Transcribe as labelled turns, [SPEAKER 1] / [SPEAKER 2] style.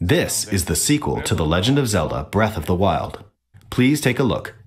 [SPEAKER 1] This is the sequel to The Legend of Zelda: Breath of the Wild. Please take a look